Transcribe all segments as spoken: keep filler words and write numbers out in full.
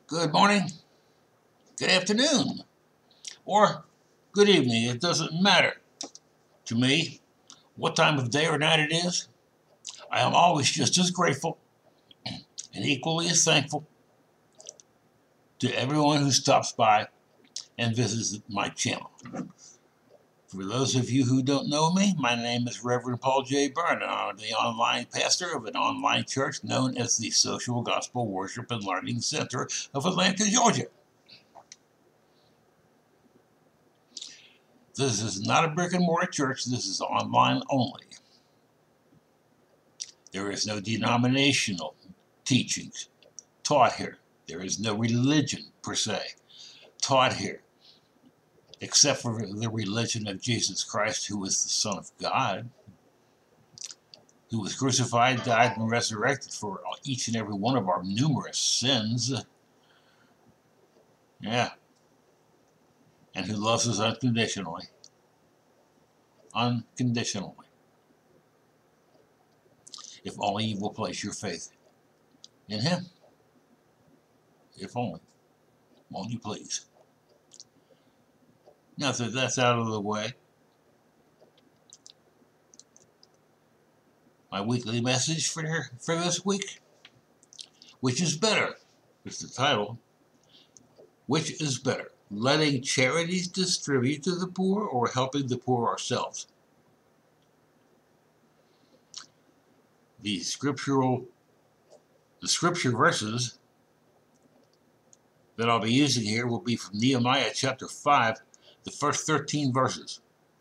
Good morning, good afternoon, or good evening. It doesn't matter to me what time of day or night it is. I am always just as grateful and equally as thankful to everyone who stops by and visits my channel. For those of you who don't know me, my name is Reverend Paul J. Bern, and I'm the online pastor of an online church known as the Social Gospel Worship and Learning Center of Atlanta, Georgia. This is not a brick and mortar church. This is online only. There is no denominational teachings taught here. There is no religion per se taught here, except for the religion of Jesus Christ, who is the Son of God, who was crucified, died, and resurrected for each and every one of our numerous sins. Yeah. And who loves us unconditionally. Unconditionally. If only you will place your faith in Him. If only. Won't you please? Now that that's out of the way, my weekly message for, for this week, which is better, is the title. Which is better, letting charities distribute to the poor or helping the poor ourselves? The scriptural, the scripture verses that I'll be using here will be from Nehemiah chapter five, the first thirteen verses.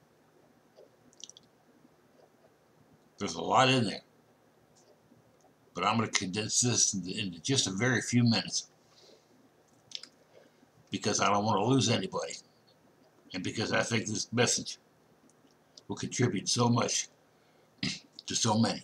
There's a lot in there, but I'm going to condense this into just a very few minutes because I don't want to lose anybody, and because I think this message will contribute so much to so many.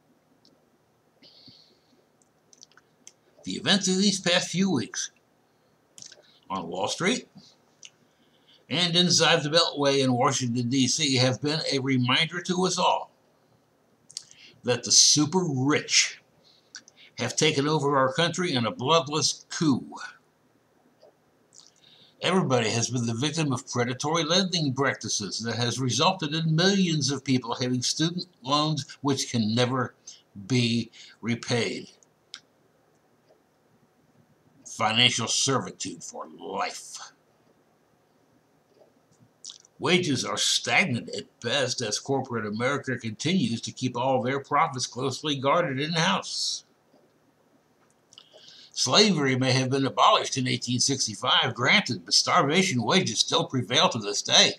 The events of these past few weeks on Wall Street and inside the Beltway in Washington, D C have been a reminder to us all that the super rich have taken over our country in a bloodless coup. Everybody has been the victim of predatory lending practices that has resulted in millions of people having student loans which can never be repaid. Financial servitude for life. Wages are stagnant at best as corporate America continues to keep all their profits closely guarded in-house. Slavery may have been abolished in eighteen sixty-five, granted, but starvation wages still prevail to this day.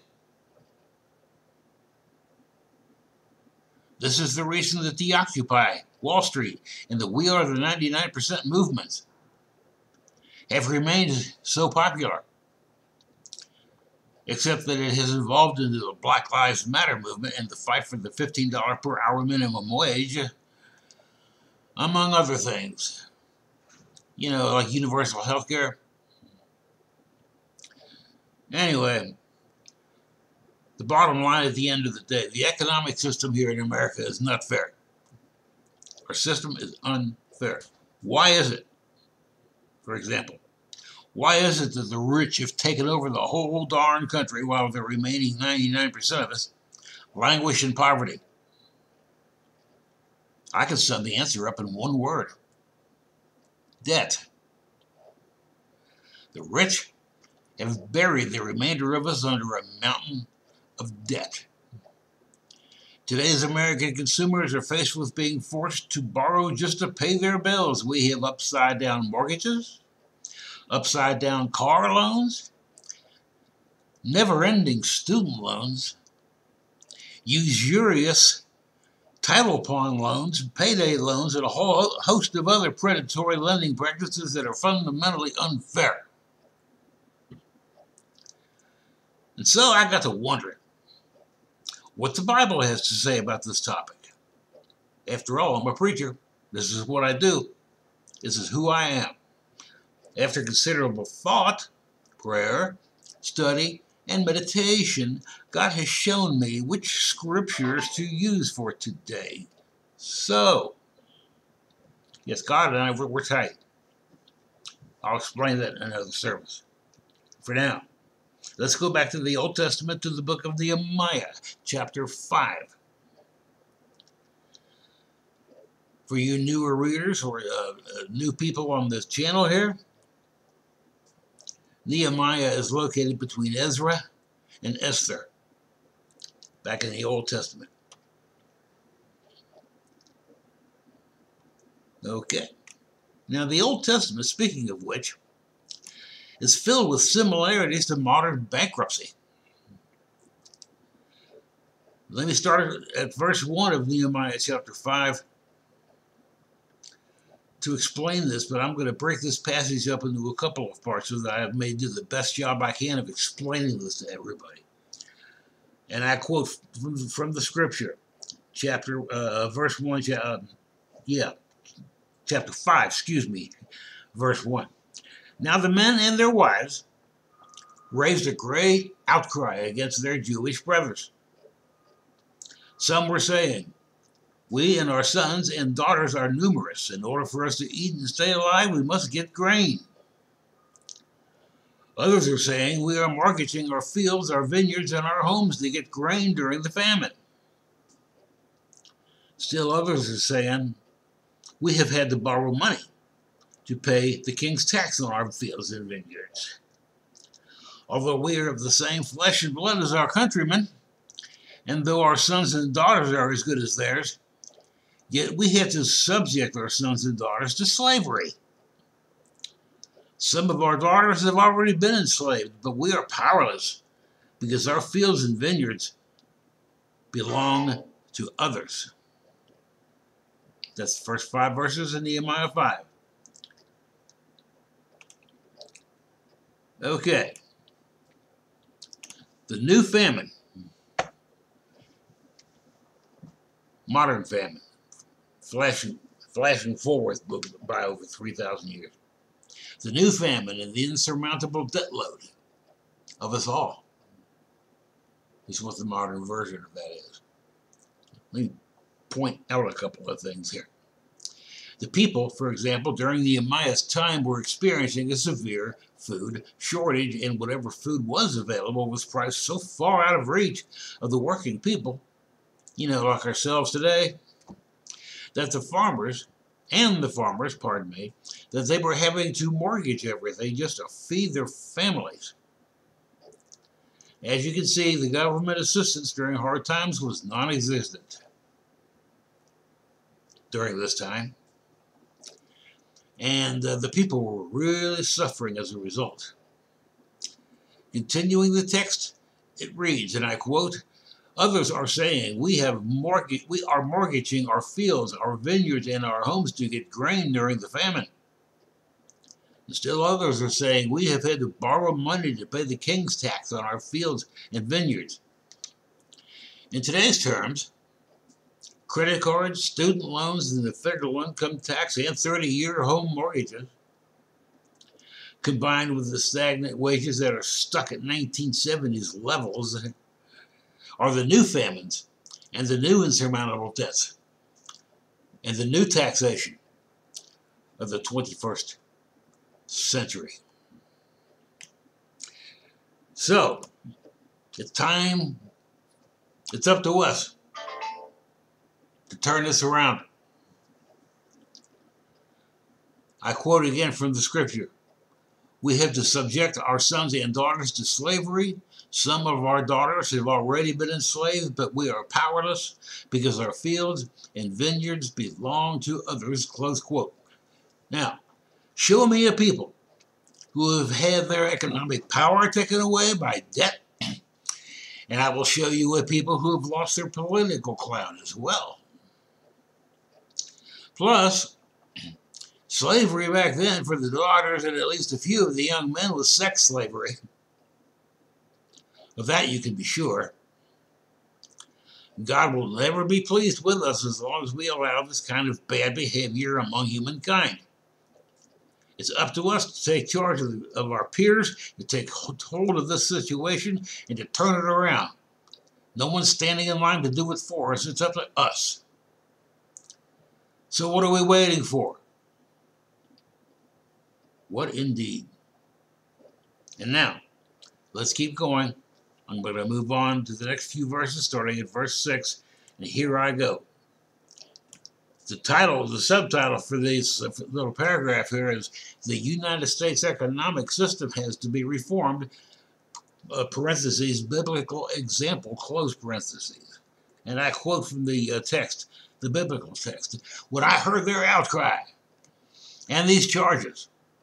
This is the reason that the Occupy Wall Street and the We Are the ninety-nine percent movements have remained so popular, except that it has evolved into the Black Lives Matter movement and the fight for the fifteen dollars per hour minimum wage, among other things. You know, like universal health care. Anyway, the bottom line at the end of the day, the economic system here in America is not fair. Our system is unfair. Why is it? For example, why is it that the rich have taken over the whole darn country while the remaining ninety-nine percent of us languish in poverty? I can sum the answer up in one word. Debt. The rich have buried the remainder of us under a mountain of debt. Today's American consumers are faced with being forced to borrow just to pay their bills. We have upside-down mortgages, upside-down car loans, never-ending student loans, usurious title pawn loans, payday loans, and a whole host of other predatory lending practices that are fundamentally unfair. And so I got to wondering what the Bible has to say about this topic. After all, I'm a preacher. This is what I do. This is who I am. After considerable thought, prayer, study, and meditation, God has shown me which scriptures to use for today. So, yes, God and I, we're, we're tight. I'll explain that in another service. For now, let's go back to the Old Testament, to the book of Nehemiah, chapter five. For you newer readers or uh, new people on this channel here, Nehemiah is located between Ezra and Esther, back in the Old Testament. Okay. Now, the Old Testament, speaking of which, is filled with similarities to modern bankruptcy. Let me start at verse one of Nehemiah chapter five to explain this, but I'm going to break this passage up into a couple of parts so that I may do the best job I can of explaining this to everybody. And I quote from, from the scripture, chapter, uh, verse one, uh, yeah, chapter five, excuse me, verse one. Now the men and their wives raised a great outcry against their Jewish brothers. Some were saying, we and our sons and daughters are numerous. In order for us to eat and stay alive, we must get grain. Others are saying, we are mortgaging our fields, our vineyards, and our homes to get grain during the famine. Still others are saying, we have had to borrow money to pay the king's tax on our fields and vineyards. Although we are of the same flesh and blood as our countrymen, and though our sons and daughters are as good as theirs, yet we have to subject our sons and daughters to slavery. Some of our daughters have already been enslaved, but we are powerless because our fields and vineyards belong to others. That's the first five verses in Nehemiah five. Okay. The new famine, modern famine, flashing, flashing forward by over three thousand years. The new famine and the insurmountable debt load of us all is what the modern version of that is. Let me point out a couple of things here. The people, for example, during Nehemiah's time were experiencing a severe food shortage, and whatever food was available was priced so far out of reach of the working people, you know, like ourselves today, that the farmers, and the farmers, pardon me, that they were having to mortgage everything just to feed their families. As you can see, the government assistance during hard times was non-existent during this time. And uh, the people were really suffering as a result. Continuing the text, it reads, and I quote, others are saying, we have mortgage, we are mortgaging our fields, our vineyards, and our homes to get grain during the famine. And still others are saying, we have had to borrow money to pay the king's tax on our fields and vineyards. In today's terms, credit cards, student loans, and the federal income tax and thirty-year home mortgages, combined with the stagnant wages that are stuck at nineteen seventies levels, are the new famines and the new insurmountable debts and the new taxation of the twenty-first century. So, it's time, it's up to us to turn this around. I quote again from the scripture. We have to subject our sons and daughters to slavery. Some of our daughters have already been enslaved, but we are powerless because our fields and vineyards belong to others, close quote. Now, show me a people who have had their economic power taken away by debt, and I will show you a people who have lost their political clout as well. Plus, slavery back then for the daughters and at least a few of the young men was sex slavery. Of that you can be sure. God will never be pleased with us as long as we allow this kind of bad behavior among humankind. It's up to us to take charge of, the, of our peers, to take hold of this situation, and to turn it around. No one's standing in line to do it for us. It's up to us. So what are we waiting for? What indeed? And now, let's keep going. I'm going to move on to the next few verses, starting at verse six, and here I go. The title, the subtitle for this little paragraph here is "The United States Economic System Has to Be Reformed," uh, parentheses, biblical example, close parentheses. And I quote from the uh, text, the biblical text. "When I heard their outcry and these charges,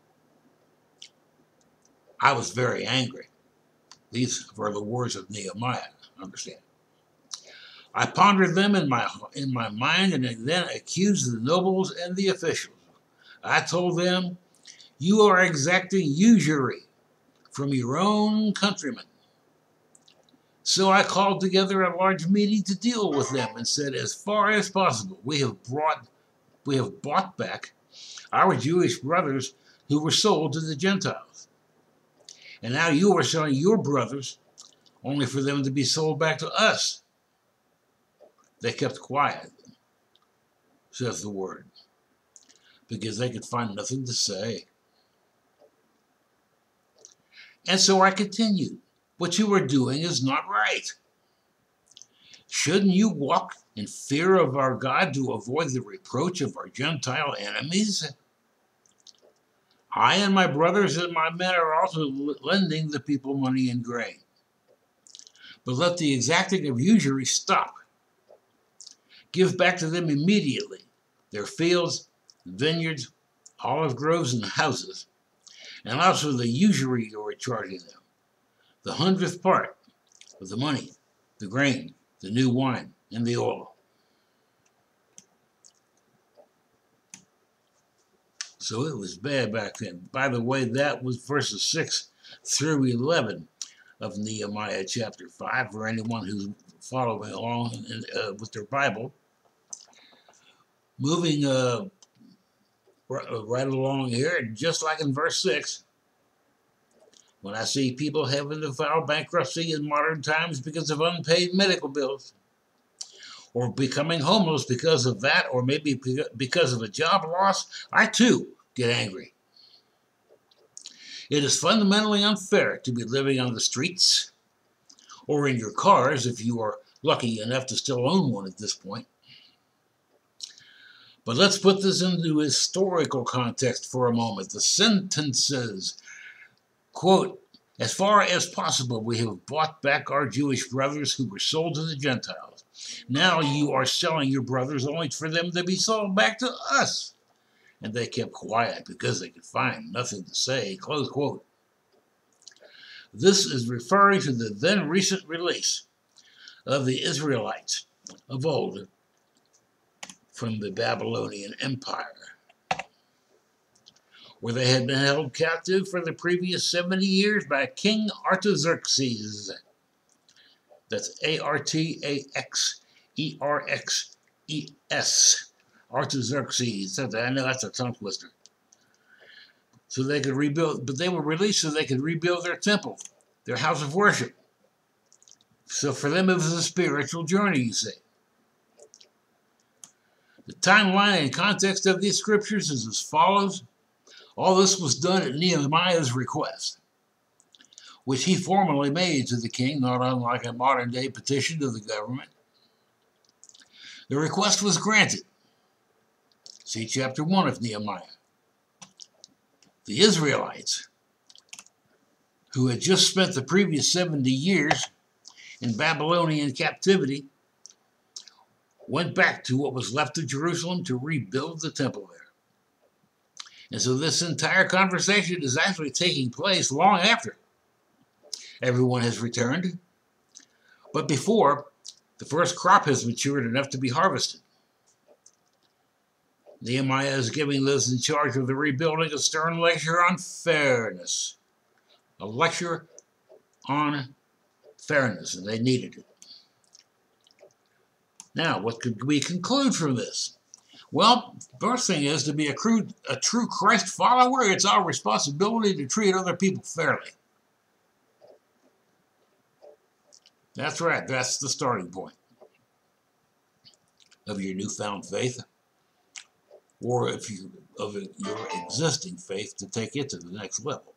I was very angry." These were the words of Nehemiah, understand. "I pondered them in my in my mind and then accused the nobles and the officials. I told them, 'You are exacting usury from your own countrymen.' So I called together a large meeting to deal with them and said, 'As far as possible, we have brought we have bought back our Jewish brothers who were sold to the Gentiles. And now you are selling your brothers only for them to be sold back to us.' They kept quiet," says the word, "because they could find nothing to say. And so I continued, 'What you are doing is not right. Shouldn't you walk in fear of our God to avoid the reproach of our Gentile enemies? I and my brothers and my men are also lending the people money and grain. But let the exacting of usury stop. Give back to them immediately their fields, vineyards, olive groves, and houses, and also the usury you are charging them, the hundredth part of the money, the grain, the new wine, and the oil.'" So it was bad back then. By the way, that was verses six through eleven of Nehemiah chapter five, for anyone who's following along in, uh, with their Bible. Moving uh, right along here, just like in verse six, "When I see people having to file bankruptcy in modern times because of unpaid medical bills, or becoming homeless because of that, or maybe because of a job loss, I too get angry. It is fundamentally unfair to be living on the streets or in your cars if you are lucky enough to still own one at this point. But let's put this into historical context for a moment. The sentences, quote, 'As far as possible, we have bought back our Jewish brothers who were sold to the Gentiles. Now you are selling your brothers only for them to be sold back to us.' And they kept quiet because they could find nothing to say," close quote. This is referring to the then recent release of the Israelites of old from the Babylonian Empire, where they had been held captive for the previous seventy years by King Artaxerxes. That's A R T A X E R X E S. Artaxerxes. I know that's a tongue twister. So they could rebuild, but they were released so they could rebuild their temple, their house of worship. So for them, it was a spiritual journey, you see. The timeline and context of these scriptures is as follows. All this was done at Nehemiah's request, which he formally made to the king, not unlike a modern-day petition to the government. The request was granted. See chapter one of Nehemiah. The Israelites, who had just spent the previous seventy years in Babylonian captivity, went back to what was left of Jerusalem to rebuild the temple there. And so this entire conversation is actually taking place long after everyone has returned, but before the first crop has matured enough to be harvested. Nehemiah is giving those in charge of the rebuilding a stern lecture on fairness. A lecture on fairness, and they needed it. Now, what could we conclude from this? Well, first thing is, to be a true, a true Christ follower, it's our responsibility to treat other people fairly. That's right, that's the starting point of your newfound faith. Or if you of your existing faith to take it to the next level.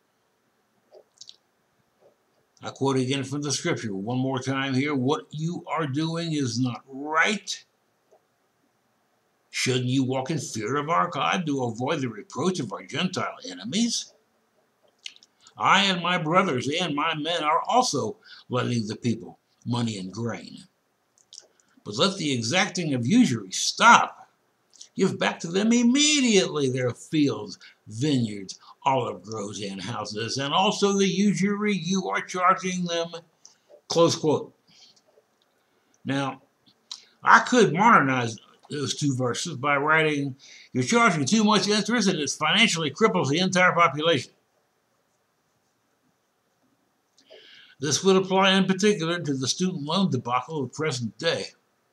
I quote again from the scripture one more time here. What you are doing is not right. Shouldn't you walk in fear of our God to avoid the reproach of our Gentile enemies? I and my brothers and my men are also lending the people money and grain. But let the exacting of usury stop. Give back to them immediately their fields, vineyards, olive groves, and houses, and also the usury you are charging them. Close quote. Now, I could modernize those two verses by writing, you're charging too much interest and it financially cripples the entire population. This would apply in particular to the student loan debacle of the present day.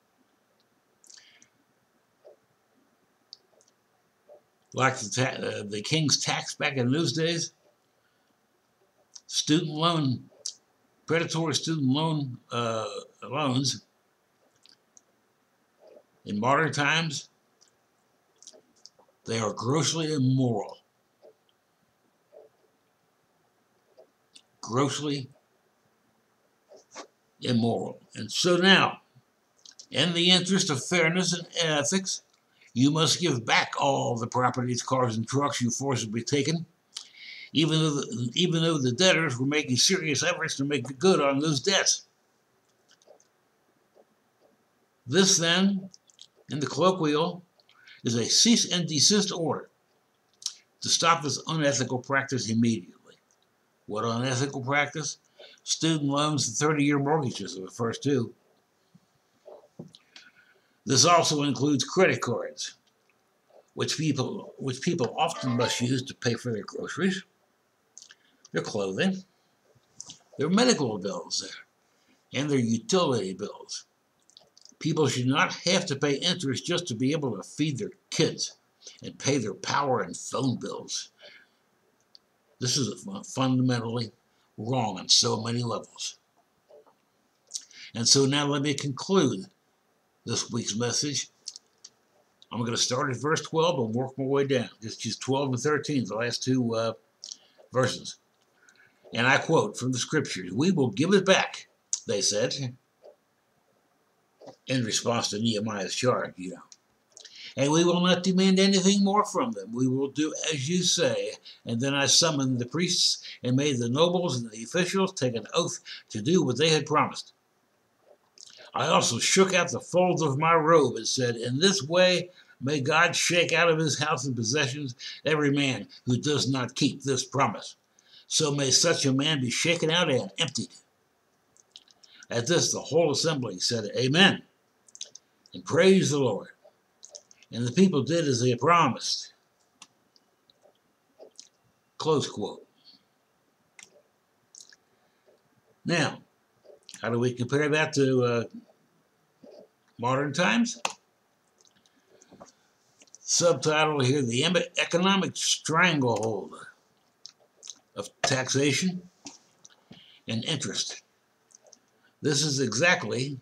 Like the, ta- uh, the king's tax back in those days, student loan, predatory student loan uh, loans in modern times, they are grossly immoral. Grossly immoral. And so now, in the interest of fairness and ethics, you must give back all the properties, cars, and trucks you forcibly taken, even though the, even though the debtors were making serious efforts to make good on those debts. This, then, in the colloquial, is a cease and desist order to stop this unethical practice immediately. What unethical practice? Student loans and thirty-year mortgages are the first two. This also includes credit cards, which people, which people often must use to pay for their groceries, their clothing, their medical bills, and their utility bills. People should not have to pay interest just to be able to feed their kids and pay their power and phone bills. This is fundamentally wrong on so many levels. And so now let me conclude this week's message. I'm going to start at verse twelve and work my way down. Just just twelve and thirteen, the last two uh, verses. And I quote from the scriptures, we will give it back, they said, in response to Nehemiah's charge, you know. And we will not demand anything more from them. We will do as you say. And then I summoned the priests and made the nobles and the officials take an oath to do what they had promised. I also shook out the folds of my robe and said, in this way may God shake out of his house and possessions every man who does not keep this promise. So may such a man be shaken out and emptied. At this the whole assembly said, Amen, and praised the Lord. And the people did as they had promised. Close quote. Now, how do we compare that to uh, modern times? Subtitle here, the economic stranglehold of taxation and interest. This is exactly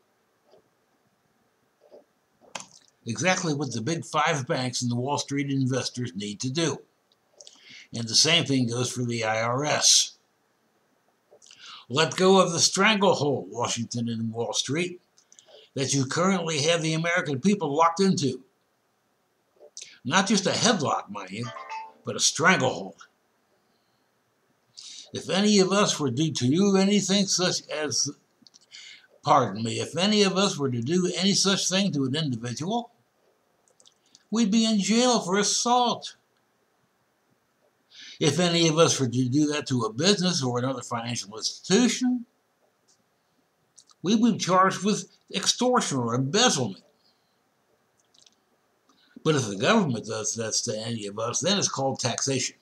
exactly what the big five banks and the Wall Street investors need to do. And the same thing goes for the I R S. Let go of the stranglehold, Washington and Wall Street, that you currently have the American people locked into. Not just a headlock, mind you, but a stranglehold. If any of us were to do anything such as, pardon me, if any of us were to do any such thing to an individual, we'd be in jail for assault. If any of us were to do that to a business or another financial institution, we would be charged with extortion or embezzlement. But if the government does that to any of us, then it's called taxation.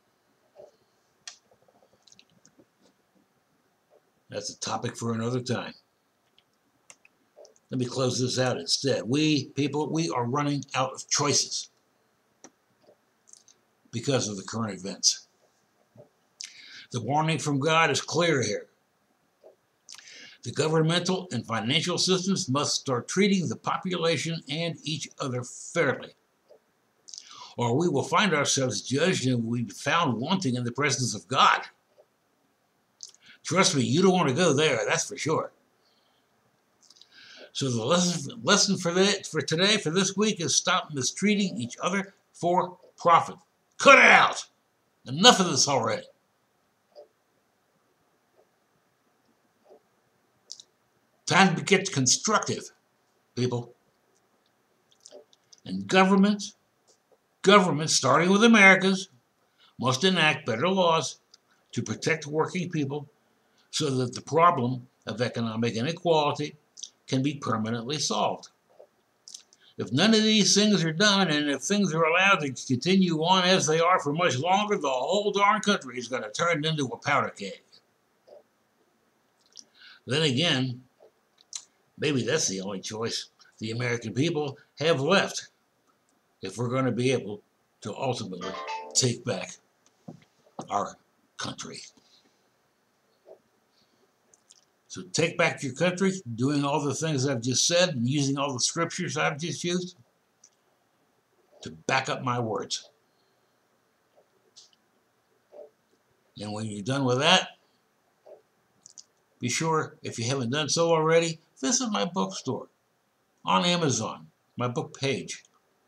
That's a topic for another time. Let me close this out instead. We, people, we are running out of choices because of the current events. The warning from God is clear here. The governmental and financial systems must start treating the population and each other fairly, or we will find ourselves judged and we found wanting in the presence of God. Trust me, you don't want to go there, that's for sure. So the lesson, lesson for, the, for today, for this week, is stop mistreating each other for profit. Cut it out! Enough of this already. Time to get constructive, people. And governments, governments, starting with America's, must enact better laws to protect working people so that the problem of economic inequality can be permanently solved. If none of these things are done, and if things are allowed to continue on as they are for much longer, the whole darn country is going to turn into a powder keg. Then again, maybe that's the only choice the American people have left if we're going to be able to ultimately take back our country. So take back your country, doing all the things I've just said and using all the scriptures I've just used to back up my words. And when you're done with that, be sure, if you haven't done so already, visit my bookstore on Amazon, my book page.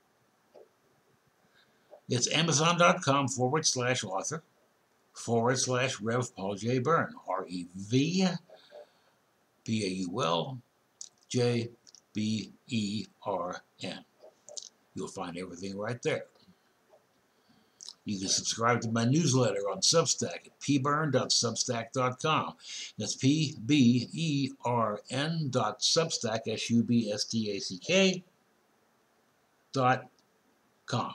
It's amazon.com forward slash author forward slash Rev Paul J. Bern, R E V B A U L J B E R N. You'll find everything right there. You can subscribe to my newsletter on Substack at p bern dot substack dot com. That's P B E R N dot substack, S U B S T A C K, dot com.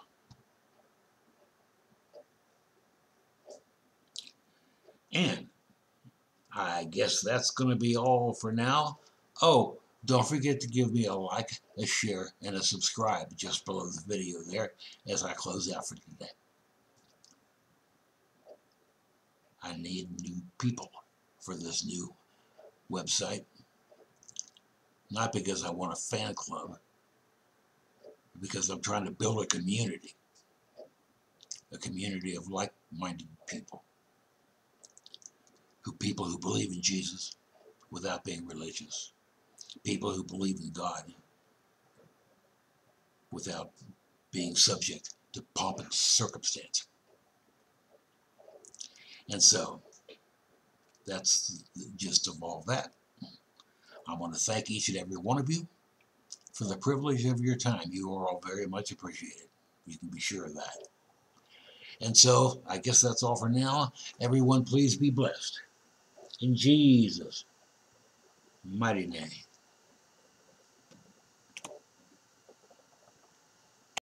And I guess that's going to be all for now. Oh, don't forget to give me a like, a share, and a subscribe just below the video there as I close out for today. I need new people for this new website. Not because I want a fan club, but because I'm trying to build a community. A community of like-minded people. Who, people who believe in Jesus without being religious. People who believe in God without being subject to pomp and circumstance. And so, that's the gist of all that. I want to thank each and every one of you for the privilege of your time. You are all very much appreciated. You can be sure of that. And so, I guess that's all for now. Everyone, please be blessed. In Jesus' mighty name.